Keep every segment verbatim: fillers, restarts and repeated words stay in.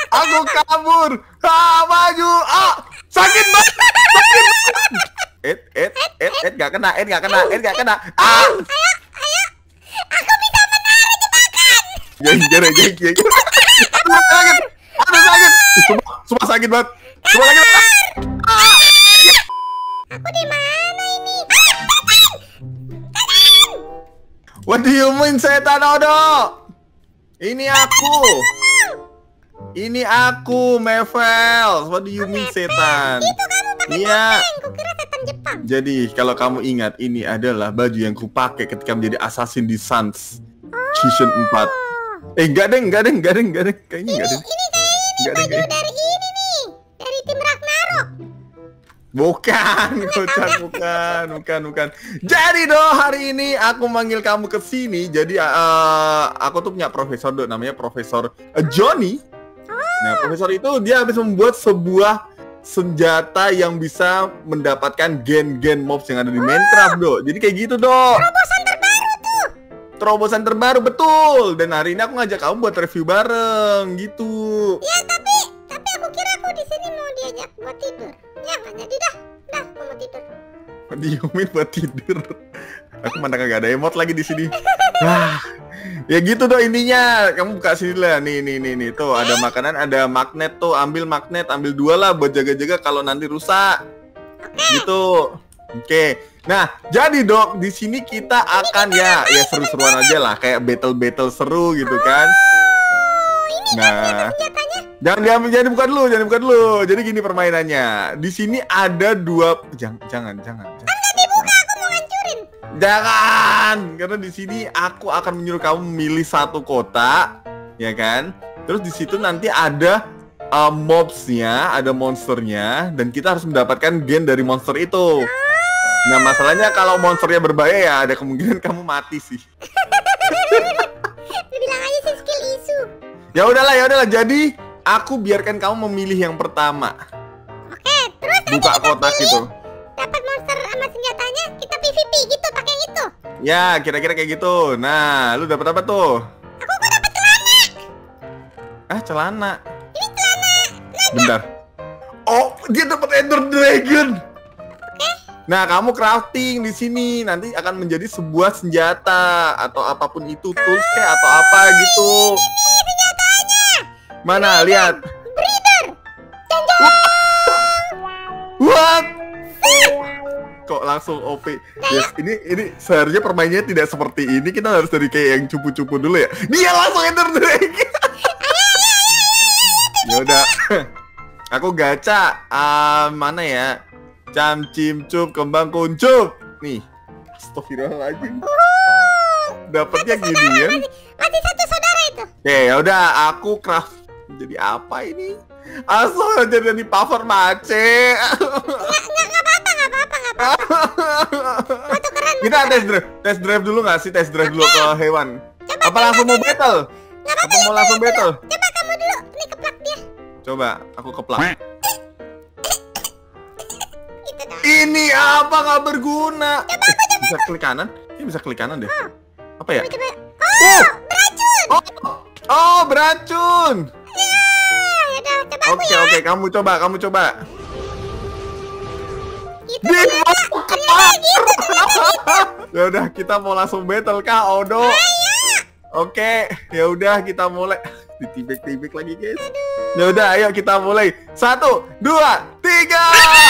Aku kabur. Ah, maju. Ah, sakit banget. Sakit banget. Ed, Ed, Ed, Ed, gak kena, Ed, gak kena, Ed, gak kena. Ah. Ayo, ayo. Aku bisa menari jebakan. Jeng, jeng, jeng, jeng. Aduh, sakit. Aduh, sakit. Sumpah, sumpah sakit banget. Sumpah sakit banget. Ah. Aku di mana ini? What do you mean, setan Odo? Ini aku. Ini aku, Mevels. What do you mean, setan? Itu kamu pakai Iya. topeng. Kukira setan Jepang. Jadi, kalau kamu ingat, ini adalah baju yang kupakai ketika menjadi assassin di Sans Season empat. Eh, enggak deh, enggak deh, enggak deh, enggak deh. Kayaknya enggak deh. Ini kayaknya ini Enggak deh, baju kayaknya. dari ini nih. Dari tim Ragnarok. Bukan, Kocan, bukan, bukan, bukan. Jadi do, hari ini aku manggil kamu ke sini. Jadi uh, aku tuh punya profesor do, namanya Profesor uh, Johnny. Nah, profesor itu dia habis membuat sebuah senjata yang bisa mendapatkan gen-gen mobs yang ada di Minecraft do. Jadi kayak gitu do. Terobosan terbaru tuh. Terobosan terbaru betul. Dan hari ini aku ngajak kamu buat review bareng gitu. Ya tapi tapi aku kira aku di sini mau diajak buat tidur. Ya nggak jadi dah. Dah, aku mau tidur. Diomin buat tidur. Aku mana kagak ada emot lagi di sini. Wah, ya gitu doh intinya. Kamu buka sini lah. Nih, nih, nih, nih. Tuh ada makanan, ada magnet tuh. Ambil magnet, ambil dua lah buat jaga-jaga kalau nanti rusak. Gitu. Oke. Nah, jadi dok, di sini kita akan ya, ya seru-seruan aja lah, kayak battle-battle seru gitu kan. Nah, Senjatanya. jangan diambil, jangan dibuka dulu, jangan dibuka dulu. Jadi gini permainannya. Di sini ada dua, jangan, jangan, jangan. jangan. Dibuka aku mau hancurin. Jangan, karena di sini aku akan menyuruh kamu memilih satu kota, ya kan? Terus di situ nanti ada uh, mobsnya, ada monsternya, dan kita harus mendapatkan gen dari monster itu. Nah, masalahnya kalau monsternya berbahaya ya ada kemungkinan kamu mati sih. Lu bilang aja sih skill isu. Ya udahlah, ya udahlah. Jadi aku biarkan kamu memilih yang pertama. Oke, terus nanti Buka kita kotak pilih. itu. Dapat monster sama senjatanya, kita P V P gitu pakai yang itu. Ya, kira-kira kayak gitu. Nah, lu dapat apa tuh? Aku kok dapat celana. Ah, celana. Ini celana. Bentar. Oh, dia dapat Ender Dragon. Oke. Nah, kamu crafting di sini nanti akan menjadi sebuah senjata atau apapun itu, tools kayak atau apa gitu. Ini senjatanya. Mana? Lihat. Breeder. Jangan. What? Kok langsung O P? Yes, ini ini seharusnya permainannya tidak seperti ini. Kita harus dari kayak yang cupu-cupu dulu ya. Dia langsung Ender Dragon. Ya udah. Aku gacha. Ah, mana ya? Cam cimcup kembang kuncup. Nih. Astagfirullahaladzim. Dapatnya gini ya. Masih, masih satu saudara itu. Oke, ya udah aku craft. Jadi apa ini? Asal jadi power mace. Nggak nggak nggak apa-apa nggak apa-apa nggak apa-apa. Foto keren. Kita tes drive, tes drive dulu nggak sih? Tes drive dulu ke hewan. Coba, Apa langsung mau battle? Nggak apa-apa. Apa mau langsung battle? Coba kamu dulu. Nih keplak dia. Coba aku keplak. Gitu dong. Ini apa nggak berguna? Eh, bisa klik kanan? Ini bisa klik kanan deh. Apa ya? Coba. Oh, beracun. Oh, oh beracun. Ya, yaudah coba aku Oke ya. oke, kamu coba, kamu coba. Gitu Di ternyata. Ternyata gitu. Ya udah, kita mau langsung battle kah, Odo? Oke, ya udah kita mulai. Ditibek-tibek lagi, guys. Ya udah, ayo kita mulai. Satu, dua, tiga.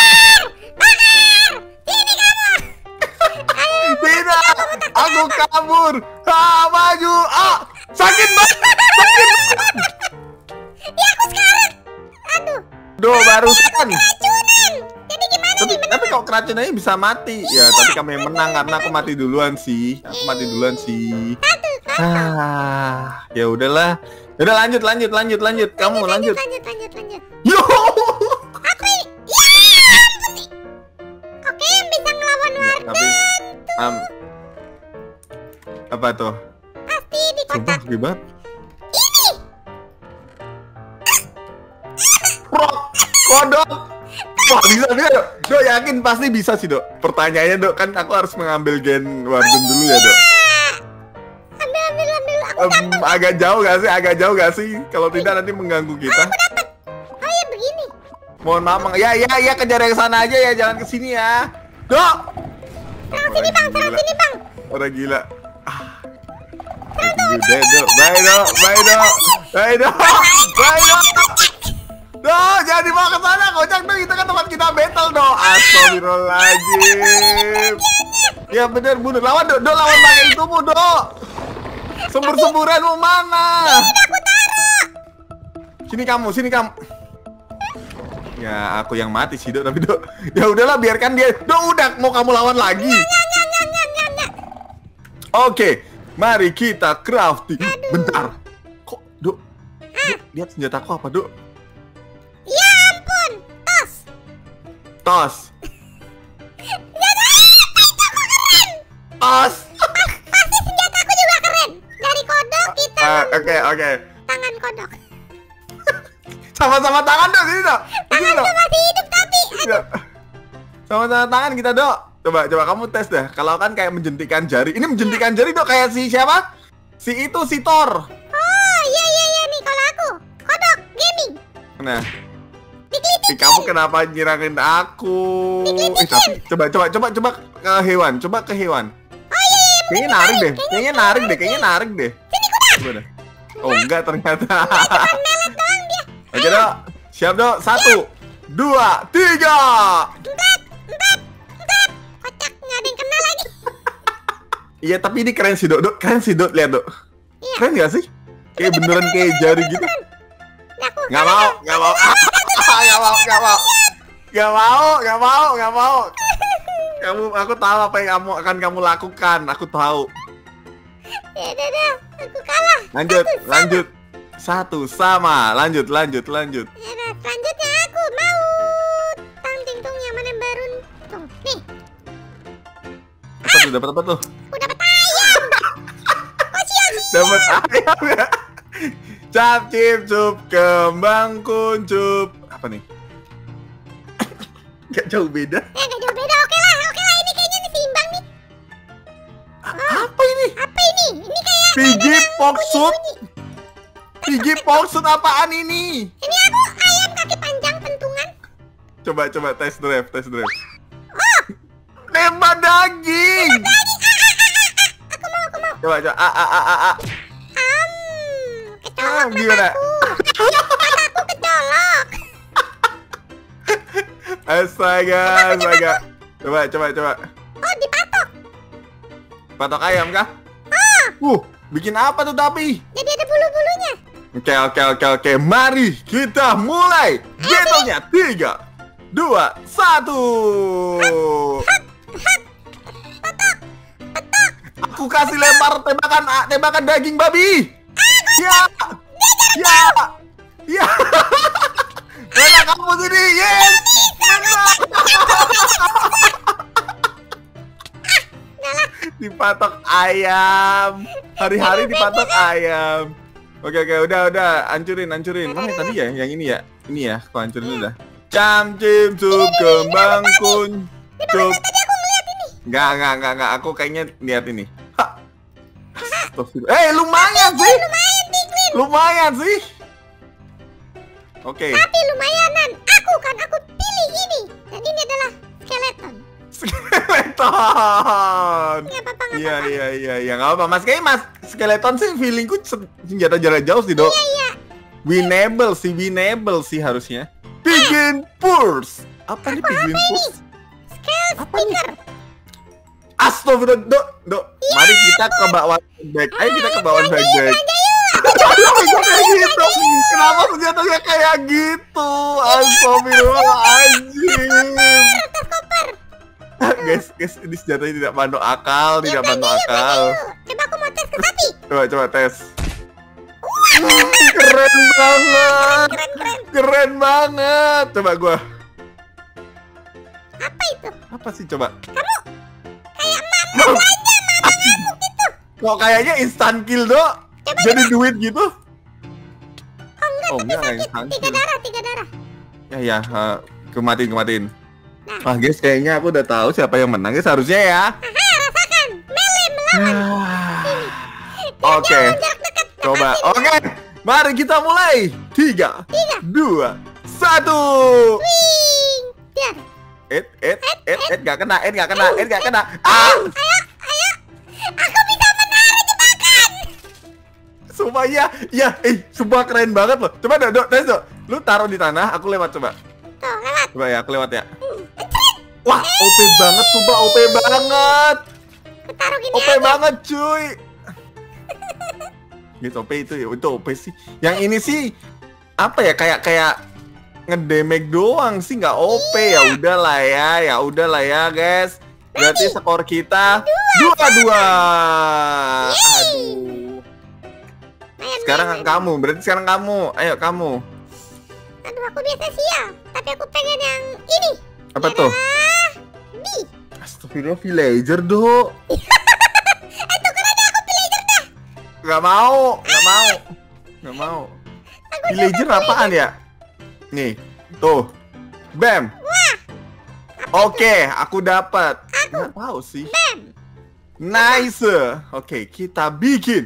Sini kamu. Tidak, aku kabur. Ah, maju. Ah, sakit banget. Sakit banget. Ya aku sekarang. Aduh. Do, barusan. Racunan. Jadi gimana Tapi, nih? Menang? tapi kalau keracunan bisa mati. Ya, tapi kamu yang menang karena aku mati duluan sih. Aku mati duluan sih. Satu. Ah, ya udahlah. Udah lanjut, lanjut, lanjut, lanjut. Kamu lanjut. Lanjut, lanjut, lanjut. Yo. Aku ini. Ya, ampun nih. Oke, yang bisa ngelawan warga. Tapi, um, apa tuh? Pasti di Sumpah, kotak. gede banget. Ini. Bro, kodok. Wah, bisa dia, Dok. Dok, yakin pasti bisa sih, Dok. Pertanyaannya, Dok, kan aku harus mengambil gen Warden dulu ya, Dok. Ambil, ambil, ambil. Aku Em, agak jauh gak sih? Agak jauh gak sih? Kalau tidak nanti mengganggu kita. Aku dapat. Oh ya begini. Mohon maaf, Mang. Ya, ya, ya, kejar yang sana aja ya, jangan ke sini ya. Dok. Serang sini bang, serang sini bang. Orang gila. Ah. Udah, Dok. Bye, Dok. Bye, Dok. Bye, Dok. Bye, Dok. Dok, jangan dibawa ke sana. Kocak, Dok. Itu kan tempat kita battle, Dok. Astagfirullahaladzim. Ya bener, bener. Lawan, Dok. Dok, lawan pakai itumu, Dok. Sembur-semburanmu mana? Sini kamu, sini kamu. Ya, aku yang mati sih, Dok. Tapi, Dok, ya udahlah, biarkan dia. Dok, udah mau kamu lawan lagi. Oke, mari kita crafting. Bentar. Kok, Dok? Dok, lihat senjataku apa, Dok? Ya ampun, tos. Tos. Tos. Pasti senjataku juga keren. Dari kodok kita Ah, Oke, oke. tangan kodok. Sama-sama tangan, Dok. Sini, Dok. Sini, Tanganku Dok. masih hidup tapi. Ya. Sama-sama tangan kita, Dok. Coba, coba kamu tes dah. Kalau kan kayak menjentikan jari. Ini menjentikan jari, Dok, kayak si siapa? Si itu, si Thor. Oh iya iya iya nih kalau aku kodok gaming. Nah, Diklitik. eh, kamu kenapa nyerangin aku? Eh, tapi coba, coba, coba, coba ke hewan. Coba ke hewan. Oh iya iya. Kayaknya narik deh. Kayaknya narik deh. Kayaknya narik deh. Coba deh. Oh, enggak ternyata. Melet doang dia. Oke, Dok. Siap, Dok. Satu, dua, tiga. Empat empat empat. Kocak nggak ada yang kena lagi. Iya, tapi ini keren sih, Dok. Dok, keren sih, Dok. Lihat, Dok. Iya. Keren gak sih? Kayak beneran kayak jari gitu. Nah, aku Nggak mau, nggak mau. Nggak mau, nggak mau. Nggak mau, nggak mau, nggak mau. Kamu, aku tahu apa yang kamu akan kamu lakukan. Aku tahu. ya udah dah. Aku kalah. Lanjut, Satu sama. lanjut. Satu sama. Lanjut, lanjut, lanjut. Ya udah, selanjutnya aku mau tang ting tung yang mana yang baru tung. Nih, Apa tuh? Dapat apa tuh? aku dapat ayam. Oh sial sih. Dapat ayam ya. Cap cip cup kembang kuncup. Apa nih? Gak jauh beda. Eh nggak jauh beda. Oke lah, oke lah. Ini kayaknya nih seimbang nih. A- Apa ini? Apa ini? Ini kayak Piggy Poxut. bunyi-bunyi. Piggy Poxut apaan ini? Ini aku ayam kaki panjang pentungan. Coba, coba tes drive, tes drive. Oh, Nembak daging. aku mau, aku mau. Coba, coba. A, a, a, a, a. Am, Ah, kecolok gimana? mataku. Mataku kecolok. Astaga, astaga. Coba, coba, coba. Oh, dipatok. Patok ayam kah? Ah, Uh, bikin apa tuh tapi? jadi ada bulu-bulunya. Oke, oke, oke, oke. Mari kita mulai. Battle-nya tiga, dua, satu. Aku kasih lempar tembakan tembakan daging babi. Ya, ya, ya. Mana kamu sini? Yes. Dipatok ayam. Hari-hari dipatok ayam. Oke, oke, udah, udah. Hancurin, hancurin. Mana tadi ya? Yang ini ya? Ini ya, aku hancurin udah. Cam cim cup kembang kun cup. Tadi aku ngeliat ini. Enggak, enggak, enggak, enggak. Aku kayaknya lihat ini. Ha. Astagfirullah. Eh, lumayan sih. Lumayan, Piglin. Lumayan sih. Oke. Tapi lumayanan. Aku kan, aku pilih ini. Dan ini adalah skeleton. Skeleton. Nggak apa-apa, nggak Iya, apa-apa. iya, iya, iya. Enggak apa, Mas. Kayaknya Mas skeleton sih feelingku se- senjata jarak jauh sih, Dok. Iya, iya. Winnable sih, winnable sih harusnya. Pigeon Purse. Apa nih Pigeon Purse? Scale Apa nih? speaker. Astagfirullah, Dok, Dok. Mari kita ke bawah back. Ayo kita ke bawah back back. Aja yuk. Kenapa bisa kayak gitu? Kenapa senjatanya kayak gitu? Astagfirullahaladzim. Tas koper. Guys, guys, ini senjatanya tidak masuk akal, tidak Yuk, masuk belanja yuk, belanja akal. yuk. Coba aku mau tes ke sapi. Coba, coba tes. Hmm, keren banget, Keren, keren. keren banget. Coba gua. Apa itu? Apa sih coba? Kayak mama belanja, mama ngamuk gitu. Kok kayaknya instan kill, Dok? Coba, Jadi duit gitu? Oh enggak, Oh, tapi enggak, sakit. instan Tiga kill. darah, tiga darah. Ya, ya, uh, kematin, kematin. Nah. Wah, guys, kayaknya aku udah tahu siapa yang menang, guys. Harusnya ya. Aha, rasakan. Melee melawan. Oke. Jangan jarak dekat. Coba. Oke. Mari kita mulai. Tiga, Tiga. dua, satu. Wing. Biar. Ed, Ed, Ed, Ed, gak kena, Ed, gak kena, Ed, gak kena. Ah! Ayo, ayo. Aku bisa menarik jebakan. Sumpah ya, ya, eh, sumpah keren banget loh. Coba dok, dok, tes dok. Lu taruh di tanah, aku lewat coba. Tuh, lewat. Coba ya, aku lewat ya. Hmm, entret. Wah, O P banget, sumpah O P banget. Aku taruh gini O P aja. banget, cuy. Gitu O P itu ya, itu O P sih. Yang ini sih apa ya, kayak kayak ngedamage doang sih, nggak O P. Ya udahlah ya, ya udahlah ya, guys. Berarti skor kita dua dua. Aduh. Main, Sekarang main, main. kamu, berarti sekarang kamu. Ayo kamu. Aduh, aku biasa sial. Tapi aku pengen yang ini. Apa tuh? Ah, B. Astagfirullah, villager, Dok. Itu keren deh, aku villager dah. Gak mau, gak mau. Gak mau. Villager apaan ya? Nih, tuh. Bam. Oke, aku dapat. Nggak tahu sih. Bam. Nice. Oke, kita bikin.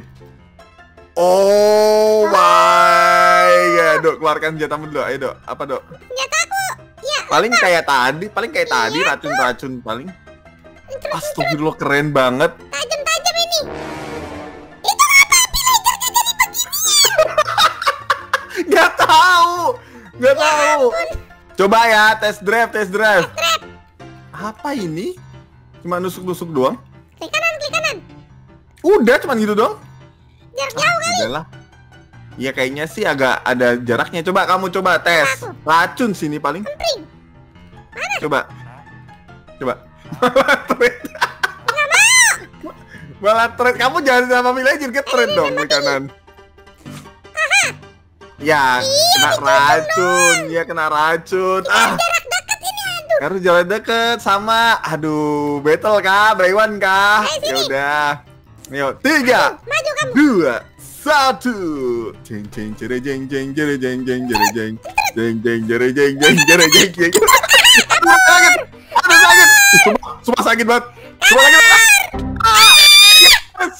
Oh my god, Dok, keluarkan senjatamu dulu. Ayo, Dok. Apa, Dok? Senjata aku. Ya. Paling kayak tadi, paling kayak tadi Iya, racun-racun paling. Terus Astagfirullah, keren banget. tajam-tajam ini. Itu apa villagernya jadi begini? Gak tahu, gak tahu. Coba ya, test drive, test drive. Trap. Apa ini? Cuma nusuk-nusuk doang? Klik kanan, klik kanan. Udah, cuma gitu doang? Jarak jauh kali. Udahlah. Ya kayaknya sih agak ada jaraknya. Coba kamu coba tes. Racun sini paling. Kempring. Coba. Coba. Malah thread. Malah thread. Kamu jangan sama villager, ke thread dong ke kanan. Ya, kena racun. Ya, kena racun. Ah. Jarak dekat ini, aduh. Harus jalan deket sama. Aduh, battle kah? Braywan kah? Ayo, sini. Ya udah. Yuk, tiga, Maju kamu. dua, satu. Jeng jeng jere jeng jeng jere jeng jeng jere jeng jeng jeng jere jeng jeng jere jeng jeng. Aduh, sakit. Aduh, sakit. Sumpah, sumpah sakit banget. Sumpah sakit banget. Ah, yes,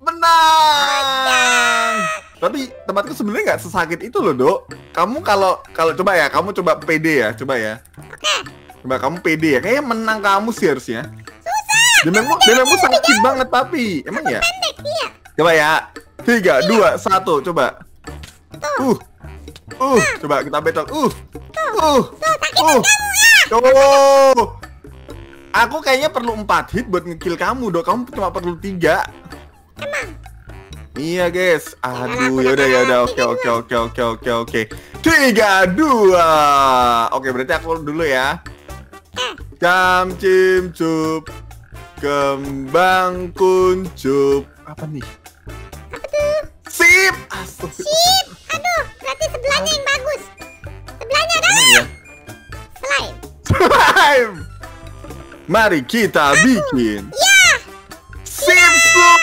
menang. Tapi tempatku sebenarnya nggak sesakit itu loh, Dok. Kamu kalau kalau coba ya, kamu coba pede ya, coba ya. Oke. Coba kamu pede ya, kayaknya menang kamu sih harusnya. Demengmu, demengmu sakit banget tapi, emang ya? Pendek, iya. Coba ya, tiga, dua, satu, coba. Uh, uh, coba kita battle. Uh, uh, uh. Oh, aku kayaknya perlu empat hit buat ngekill kamu, Dok. Kamu cuma perlu tiga. Emang. Iya, guys. Aduh, yaudah, yaudah. Oke, oke, oke, oke, oke, oke. Tiga, dua. Oke, berarti aku dulu ya. Cam cim cup, kembang kuncup. Apa nih? Apa tuh? Sip. Astagfirullah. Sip. Aduh, berarti sebelahnya yang bagus. Sebelahnya ada Emang ya? slime. Slime. Mari kita bikin. Ya. Sip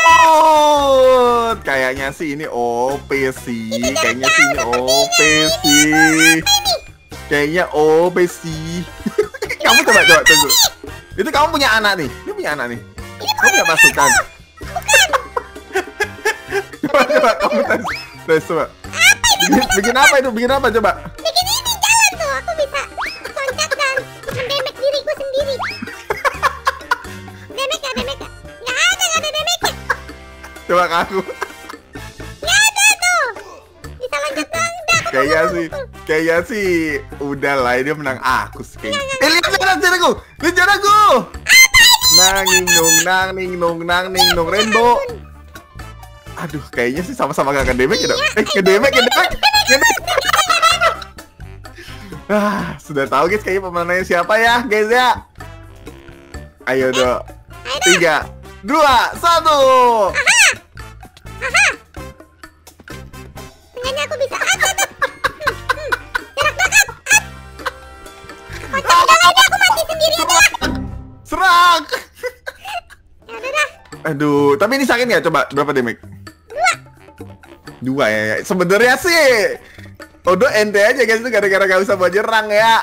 suit. Kayaknya sih ini O P sih. Kayaknya sih ini O P sih. Kayaknya O P sih. Kamu coba coba tunggu. Itu kamu punya anak nih. Ini punya anak nih. Kamu punya pasukan. Coba coba kamu tes. Tes coba. Bikin, bikin apa itu? Bikin apa coba? Bikin ini jalan tuh. Aku bisa loncat dan mendemek diriku sendiri. Demek ya, demek ya. Nggak ada, nggak ada demeknya. Coba ke aku. Nggak ada tuh. Bisa loncat doang. Dah, aku Kayaknya mau- sih, kayaknya sih udah lah dia menang aku sih kayaknya. Eh lihat lihat jaraku, lihat jaraku. Nang ning nung nang ning nung nang ning nung rainbow. Aduh, kayaknya sih sama-sama gak ngedemek ya dok. Eh ngedemek, ngedemek, ngedemek. Ah, sudah tahu guys kayaknya pemenangnya siapa ya guys ya. Ayo dok. Tiga, dua, satu. Tengahnya aku bisa. Ah, tuh, tuh. Hmm, hmm. Jarak dekat. Ah. Kocak udah lagi aku mati sendiri aja. Serak. Ya udah dah. Aduh, tapi ini sakit nggak? Coba berapa damage? Dua. Dua ya. ya. Sebenarnya sih, Odo ente aja guys itu gara-gara gak usah buat nyerang ya.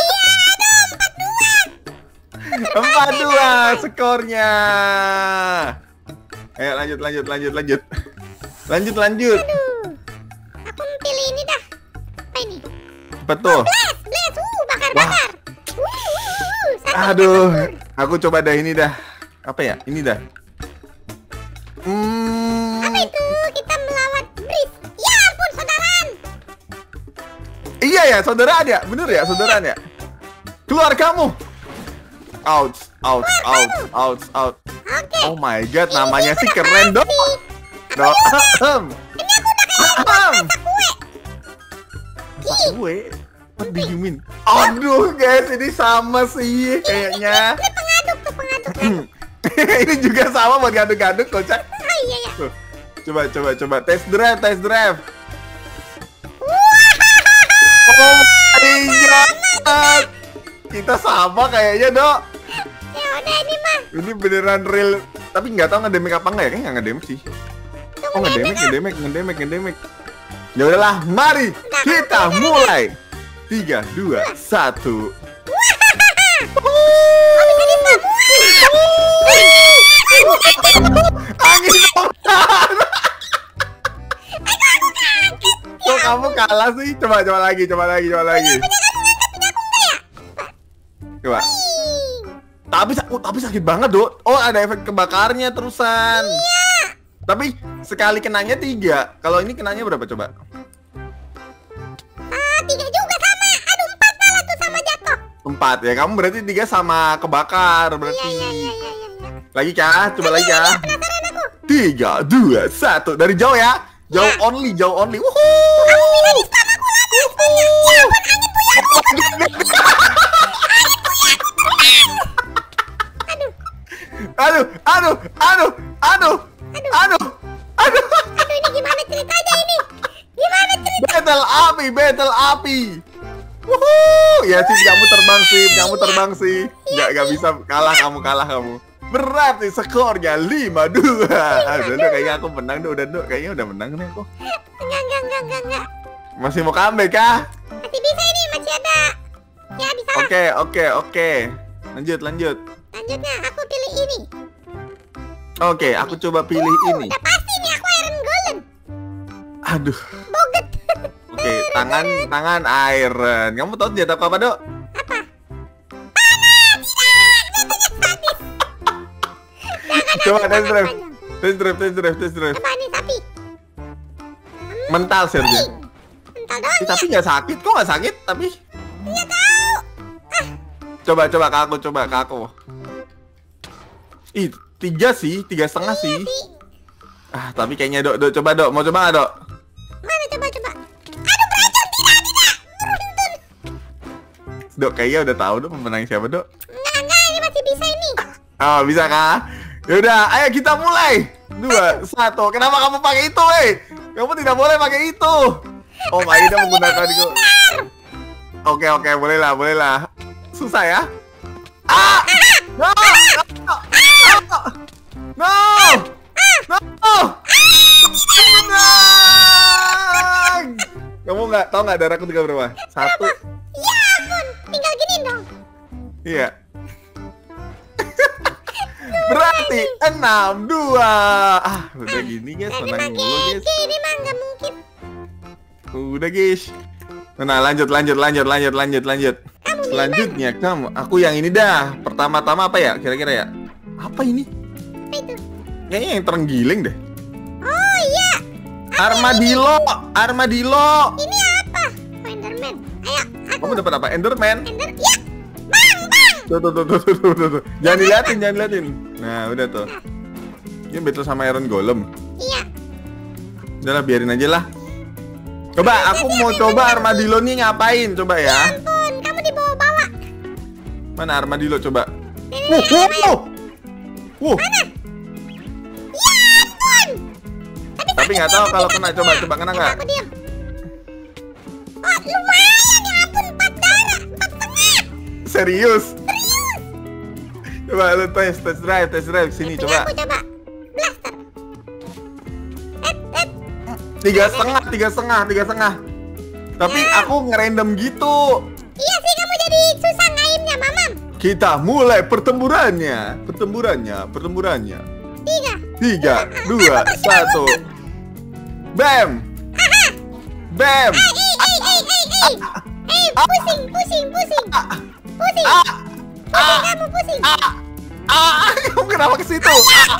Empat dua skornya. Ayo lanjut lanjut lanjut lanjut. Lanjut, lanjut. Aduh. Aku pilih ini dah. Apa ini? Betul. Blast, blast. Uh, bakar-bakar. Uh, uh, uh. Satu Aduh, tempur. aku coba dah ini dah. Apa ya? Ini dah. Hmm. Apa itu? Kita melawan Breeze. Ya ampun, saudaraan. Iya ya, saudaraan ya. Bener ya, saudaraan ya. Keluar kamu. Out, out, out, out, out. Oke. Oh my god, namanya sih keren dong. Dong. Ini aku udah kayak masak kue. Ih, Gue, what do you mean? Aduh guys, ini sama sih kayaknya. ini pengaduk tuh, pengaduk. Ini juga sama buat gaduk-gaduk, kocak. Oh iya ya. Tuh, coba, coba, coba. Test drive, test drive. Oh my god. Kita sama kayaknya, Dok. Ya udah ini mah. Ini beneran real. Tapi nggak tahu ngedemik apa nggak ya? Kayaknya nggak ngedemik sih. Oh ngedemik, ngedemik, ngedemik, ngedemik. Ya udahlah, mari kita mulai. Tiga, dua, satu. Angin dong. Kok kamu kalah sih? Coba, coba lagi, coba lagi, coba lagi. Coba. Tapi oh, tapi sakit banget, Dok. Oh, ada efek kebakarnya terusan. Tapi sekali kenanya tiga. Kalau ini kenanya berapa coba? Ah, tiga juga sama. Aduh, empat malah tuh sama jatuh. Empat ya. Kamu berarti tiga sama kebakar berarti. Iya, iya, iya, iya, iya. Lagi kah? Coba lagi kah? Penasaran aku. Tiga, dua, satu. Dari jauh ya. Jauh Ya. only, jauh only. Wuhu. Kamu bisa di stun aku lama responnya. Ya ampun, angin buyar. Aduh, aduh, aduh, aduh, aduh, aduh. Aduh, ini gimana ceritanya ini? Gimana cerita? Battle api, battle api. Wuhu. Ya sih, kamu terbang sih, kamu terbang sih. Nggak, nggak bisa kalah kamu, kalah kamu. Berarti skornya lima dua. Aduh, udah kayaknya aku menang deh, udah Dok. Kayaknya udah menang nih aku. Enggak, enggak, enggak, enggak, enggak. Masih mau comeback kah? Masih bisa ini, masih ada. Ya, bisa lah. Oke, oke, oke. Lanjut, lanjut. Lanjutnya, aku pilih ini. Oke, aku coba pilih ini. Udah pasti nih, aku Iron Golem. Aduh. Boget. Oke, tangan tangan iron. Kamu tahu dia tahu apa, Dok? Apa? Panas! Tidak! Katanya sadis. Jangan Coba aku test tangan drive. panjang. Test drive, test drive, test drive. Apa nih, sapi? Mental Sergio. Entar doang. Eh, tapi nggak sakit, kok nggak sakit? Tapi Nggak tahu. coba coba ke aku, coba ke aku. Ih, tiga sih, tiga setengah sih. Sih. Ah, tapi kayaknya Dok, Dok, coba Dok, mau coba nggak, Dok? Mana coba coba. Aduh, beracun, tidak, tidak. Beruntun. Dok, kayaknya udah tahu Dok pemenang siapa, Dok. Enggak, enggak, ini masih bisa ini. Oh, bisa kah? Yaudah, ayo kita mulai. Dua, satu. Kenapa kamu pakai itu, eh? Kamu tidak boleh pakai itu. Oh, Maida menggunakan itu. Oke, oke, boleh lah, boleh lah. Susah ya? Ah! No! No! No! No! Menang! Kamu nggak tahu nggak darahku tinggal berapa? Satu. Ya ampun, tinggal gini dong. Iya. Berarti enam dua. Ah, udah gini guys, Jangan menang mulu guys. pakai ini mah nggak mungkin. Udah guys. Nah, lanjut lanjut lanjut lanjut lanjut lanjut. Selanjutnya kamu, aku yang ini dah. Pertama-tama apa ya? Kira-kira ya? Apa ini? Apa itu? Kayaknya yang terenggiling deh. Oh iya, Armadillo, armadillo. ini apa? Oh, Enderman. Ayo, aku Kamu dapat apa? Enderman. Ender. Ya, bang, bang. Tuh tuh tuh tuh tuh tuh, tuh, tuh. Jangan diliatin, jangan diliatin. Nah, udah tuh. Ini battle sama Iron Golem. Iya. Udahlah, biarin aja lah. Coba, aku mau coba armadillo nih ngapain? Coba ya. Ampun, kamu dibawa-bawa. Mana armadillo coba? Ini, Wuh, ini, ini, wuh, wuh. Ya ampun. Tapi nggak tahu kalau kena. Coba, coba kena nggak? Aku diam. Oh, lumayan ya ampun, empat darah, empat setengah. Serius? Coba lu tes, tes drive, tes drive sini Ini coba. aku coba. Blaster. Et, et. Tiga setengah, tiga setengah, tiga setengah. Tapi aku ngerandom gitu. Iya sih, kamu jadi susah ngaimnya, mamam. Kita mulai pertempurannya, pertempurannya, pertempurannya. Tiga. Tiga, dua, satu. Bam. Bam. Eh, eh, eh, eh, eh. Eh, pusing, pusing, pusing. Pusing. Ah. Pusing kamu, pusing. Ah. Ah, kamu kenapa ke situ?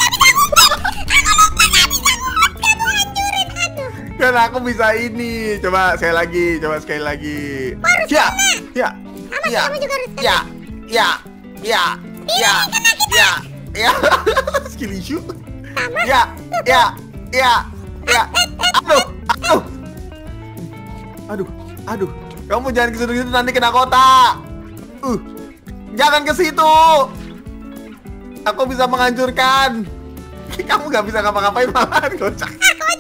Kan aku bisa ini. Coba sekali lagi, coba sekali lagi. Ya, ya, ya, ya, ya, ya, ya, ya, ya. Skill issue. Ya, ya, ya, ya. Aduh, aduh, aduh, aduh. Kamu jangan ke situ nanti kena kotak. Uh, jangan ke situ. Aku bisa menghancurkan. Kamu gak bisa ngapa-ngapain malahan, kocak.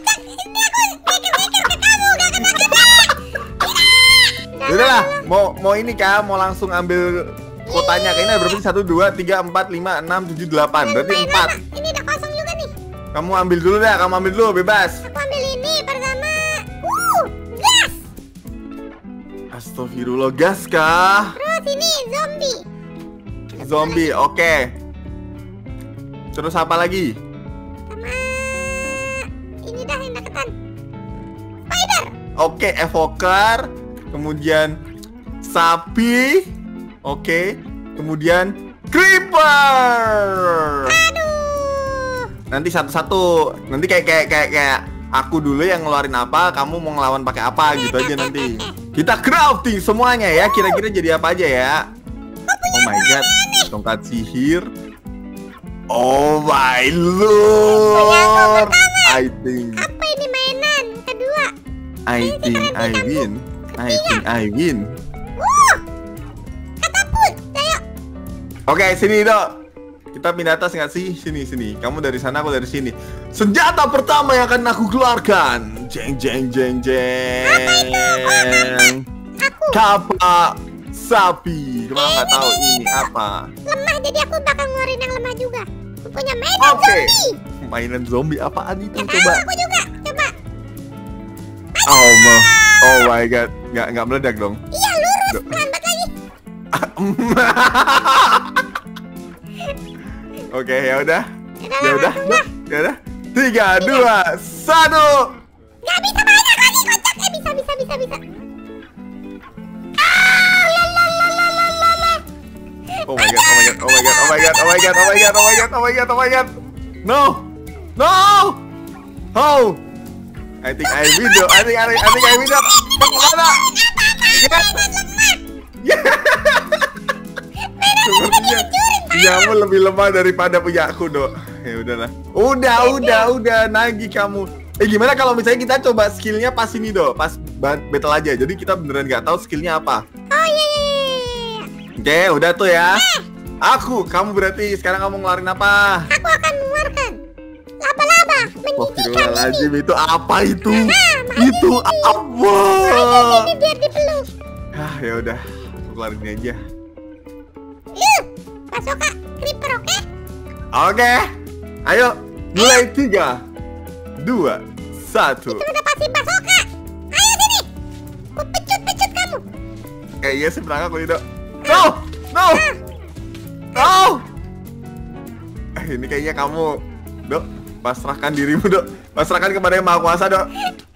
Udahlah, mau mau ini kan, mau langsung ambil kotanya. Kayaknya ada berapa sih? Satu, dua, tiga, empat, lima, enam, tujuh, delapan. Berarti empat. Ini udah kosong juga nih. Kamu ambil dulu deh, kamu ambil dulu, bebas. Aku ambil ini pertama. Uh, gas. Astagfirullah, gas kah? Terus ini zombie. Zombie, oke. Terus apa lagi? Sama ini dah yang deketan. Spider. Oke, evoker. Kemudian sapi. Oke. Kemudian creeper. Aduh. Nanti satu-satu. Nanti kayak kayak kayak kayak aku dulu yang ngeluarin apa, kamu mau ngelawan pakai apa gitu aja nanti. Kita crafting semuanya ya. Kira-kira jadi apa aja ya? Oh my god, tongkat sihir. Oh my lord. I think Apa ini mainan kedua? I think I win. I think I win. Uh, katapult. Ayo. Oke, sini dok. Kita pindah atas nggak sih? Sini sini. Kamu dari sana, aku dari sini. Senjata pertama yang akan aku keluarkan. Jeng jeng jeng jeng. Kapak sapi. Cuma nggak tahu ini apa. Lemah, jadi aku bakal ngeluarin yang lemah juga. Aku punya mainan Oke. zombie. Mainan zombie apaan itu? Nggak tahu, Coba. aku juga. Coba. Oh my, oh my god. Nggak nggak meledak dong. Iya, lurus. Duh. Lambat lagi. Oke, ya udah. Udah, Ya udah. langsung dah. Ya udah. Tiga, dua, satu. Nggak bisa banyak lagi, kocak. Eh, bisa, bisa, bisa, bisa. Ah, la, la, la, la, la, la, la. Oh my god, oh my god, oh my god, oh my god, oh my god, oh my god, oh my god, oh my god, oh my god. No, no. Oh, I think I win though. I think I, I think I win though. Kemana? Ya. Sepertinya punyamu lebih lemah daripada punya aku, Dok. Ya udahlah. Udah, udah, udah nagih kamu. Eh gimana kalau misalnya kita coba skillnya pas ini, Dok, pas battle aja. Jadi kita beneran nggak tahu skillnya apa. Oh iya, iya, iya. Oke, udah tuh ya. Aku, kamu berarti sekarang kamu ngeluarin apa? Aku akan mengeluarkan laba-laba menjijikan Astagfirullahaladzim, ini. itu apa itu? Nah, Itu apa? Ini biar dipeluk. Ah, ya udah, aku keluarin ini aja. Yuk, Basoka creeper, oke? Oke, ayo mulai tiga, dua, satu. Itu udah pasti Basoka. Ayo sini. Ku pecut-pecut kamu. Eh iya sih berangkat aku itu. No, no, no. Eh, ini kayaknya kamu, Dok, pasrahkan dirimu, Dok. Pasrahkan kepada Yang Maha Kuasa, Dok.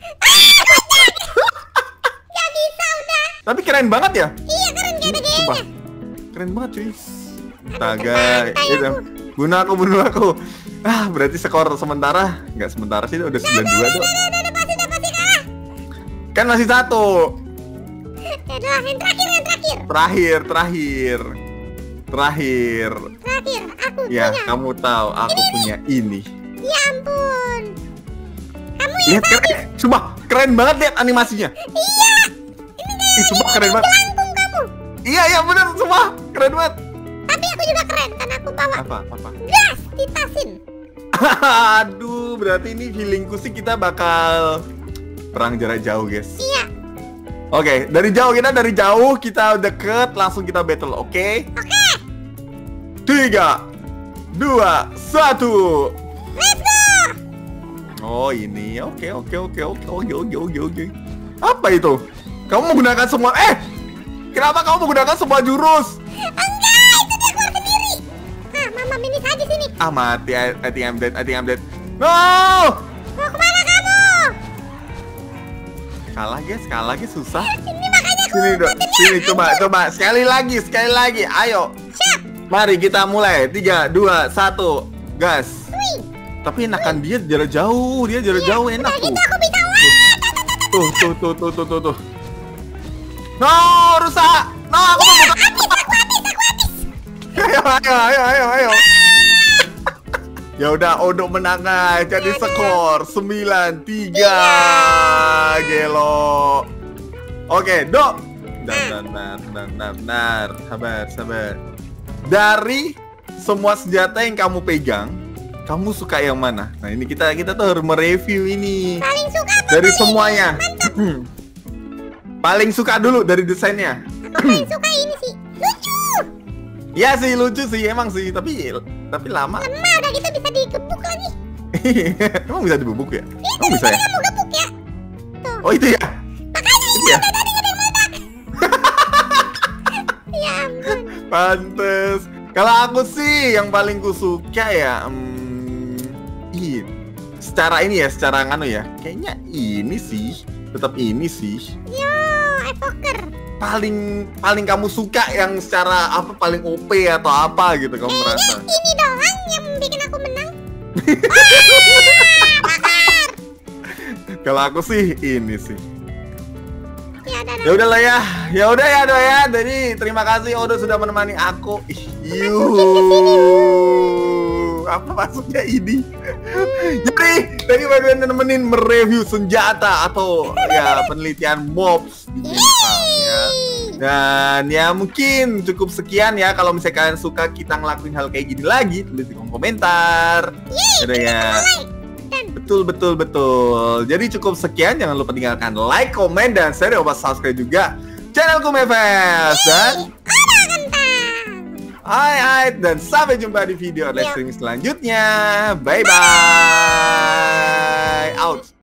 Gak bisa udah. Tapi keren banget ya. Iya, keren gak ada Sumpah, gayanya. keren banget cuy. Astaga, santai ya udah. aku. Bunuh aku, bunuh aku. Ah, berarti skor sementara. Nggak sementara sih, udah sembilan dua, Dok. Udah, udah, udah, pasti, udah pasti kalah. Kan masih satu. Ya udah, yang terakhir, yang terakhir. Terakhir, terakhir. Terakhir. Terakhir, aku Ya, punya. kamu tahu aku punya ini. Ya ampun. Kamu yang Lihat keren, sumpah keren banget lihat animasinya. iya. Ih, sumpah keren banget. Lambung kamu. Iya, iya bener, sumpah keren banget. Tapi aku juga keren karena aku bawa Apa, apa? gas di tasin. Aduh, berarti ini feelingku sih kita bakal perang jarak jauh, guys. Iya. Oke, dari jauh kita dari jauh kita deket langsung kita battle, oke? Oke. Tiga, dua, satu. Let's go. Oh ini, oke oke oke oke oke oke oke oke. Apa itu? Kamu menggunakan semua? Eh, kenapa kamu menggunakan semua jurus? Enggak, itu dia keluar sendiri. Nah, mama mini saja sini. Ah mati, I, I think I'm dead, I think I'm dead. No! Mau kemana kamu? kalah guys, kalah guys, susah. Ini makanya aku Sini dok, buatin sini ya. coba, coba sekali lagi, sekali lagi. Ayo, Siap. mari kita mulai. Tiga, dua, satu, gas. Wih. Tapi enakan dia jarak jauh, dia jarak jauh enak Udah tuh. gitu aku bisa. Wah. Tuh, tuh, tuh, tuh, tuh, tuh, tuh. No, rusak. No, aku mau buka. Habis, aku habis, aku habis. Ayo, ayo, ayo, ayo, ayo. Ya udah, Odo menang guys. Jadi skor sembilan tiga. Gelo. Oke, Dok. Dan, dan, dan, dan, dan, sabar, sabar. Dari semua senjata yang kamu pegang, kamu suka yang mana? Nah, ini kita kita tuh harus mereview ini. Paling suka apa? Dari paling semuanya. Mantap. Paling suka dulu dari desainnya. Aku paling suka ini sih. Lucu. Ya sih, lucu sih emang sih, tapi tapi lama. Lemah udah gitu bisa digebuk lagi. Emang bisa dibubuk ya? Itu Emang bisa ya? kamu gebuk ya. Tuh. Oh itu ya? Makanya Itu ini ya? udah tadi ada yang meledak. Ya ampun. Pantes. Kalau aku sih yang paling kusuka ya, hmm, ini. Secara ini ya, secara nganu ya, kayaknya ini sih, tetap ini sih. Yo, evoker. Paling paling kamu suka yang secara apa paling O P atau apa gitu kamu Kayaknya merasa? ini doang yang bikin aku menang. Kalau aku sih ini sih. Ya udah. Ya udahlah ya, ya udah ya Do ya. Jadi terima kasih Odo sudah menemani aku. Ih, yuh. Apa maksudnya ini? Jadi tadi bagian nemenin mereview senjata atau ya penelitian mobs di Minecraft ya. Dan ya mungkin cukup sekian ya. Kalau misalnya kalian suka kita ngelakuin hal kayak gini lagi, tulis di kolom komentar. Udah ya. Betul, betul, betul. Jadi cukup sekian. Jangan lupa tinggalkan like, komen, dan share. Jangan lupa subscribe juga channel Kumefes. Dan hai hai. Dan sampai jumpa di video live streaming selanjutnya. Bye-bye. Out.